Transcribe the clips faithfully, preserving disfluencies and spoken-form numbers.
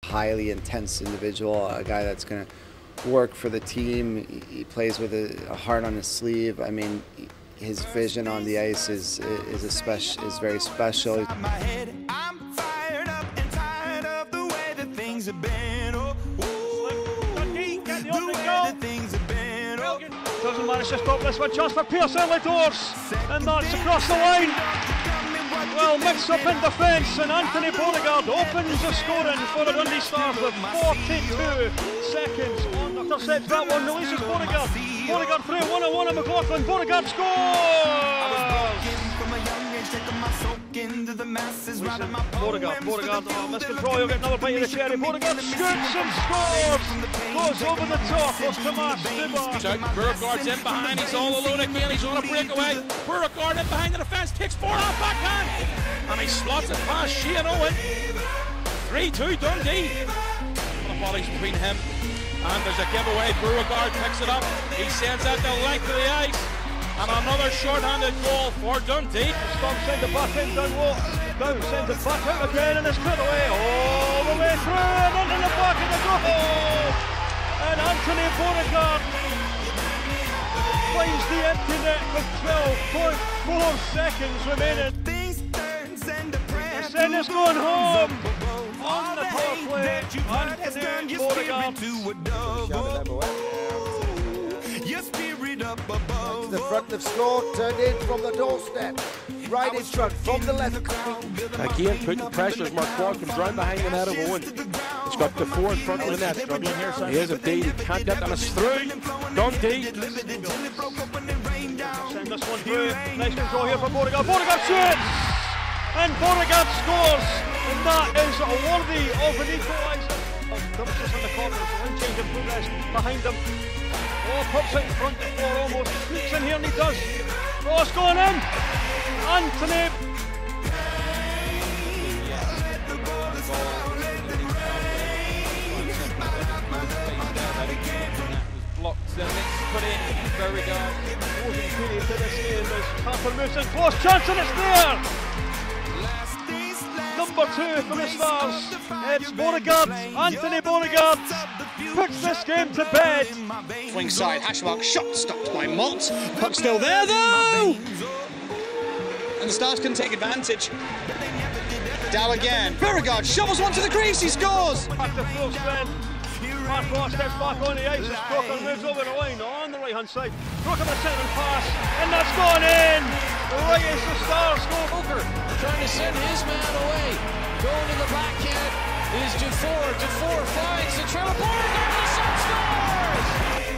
highly intense individual, a guy that's going to work for the team. He, he plays with a, a heart on his sleeve. I mean, his vision on the ice is is a special is very special. Doesn't manage to stop this one. Chance for Pierce early doors, and that's across the line. Well, mixed up in defence, and Anthony Beauregard opens the scoring for the Dundee Stars with forty-two seconds on the intercept. That one releases Beauregard. Beauregard through one on one, and McLaughlin. Beauregard scores! Beauregard, Beauregard, oh, missed control, he'll get another bite of the cherry. Beauregard scoots and scores! Goes over the top of Tomas Duba. Beauregard's in behind, he's all alone again, he's on a breakaway. Beauregard in behind the defence, takes four off backhand, and he slots it past Shane Owen. three two Dundee. The volley's between him, and there's a giveaway. Beauregard picks it up, he sends out the length of the ice. And another short-handed goal for Dundee. Stump sends it back in, down low. Down sends it back out again, and it's cleared away all the way through, and into the back of the goal. And Anthony Beauregard finds the empty net with twelve point four seconds remaining. The send is going home on the power play. Anthony Beauregard. The front have scored, turned in from the doorstep, right in front, from the left. Again, putting pressure as Mark Quad comes round behind the net of Owen. He's got the four in front of the net, struggling here. He is indeed, he can't get that, and it's through. Dundee. Send this one through, nice control here from Beauregard. Beauregard shoots! And Beauregard scores! And that is worthy of an equaliser. Dumps in the corner, line change in progress behind him. Oh, pops it in front of the floor almost. Sneaks in here and he does. Cross going in. Anthony. Blocked, then it's put in. Beauregard. Closing period to this game as Harper moves in close. Chance and it's there. Number two for the Stars. It's Beauregard. Anthony Beauregard puts this game to bed. Wing side, Hashmark shot stopped by Mott. Puck still there though! And the Stars can take advantage. Dow again. Beauregard shovels one to the crease, he scores! Back to full strength. Marco steps back on the ice as Croker moves over the line on the right hand side. Croker with a centering pass, and that's gone in! Right as the Stars go. Croker trying to send his man away. Going to the backhand is Dufour. Dufour finds the trail. Beauregard the shot scores!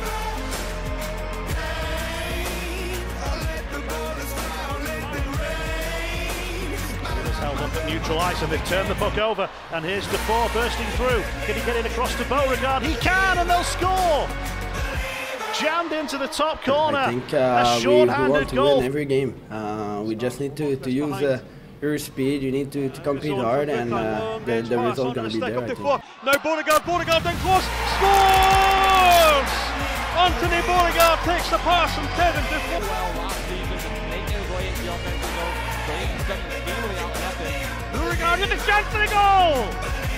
Held up at neutral ice and they've turned the puck over, and here's Dufour bursting through. Can he get in across to Beauregard? He can, and they'll score! Jammed into the top corner. I think uh, a we, we short-handed want to goal. win every game. Uh, we just need to, to use uh, your speed, you need to, to compete hard, and uh, the, the result going to be there, I think. Now Beauregard, Beauregard then close, scores! Anthony Beauregard takes the pass from Kevin Dufour. Well, last season, making his way into the offensive zone. Beauregard with a chance for the goal!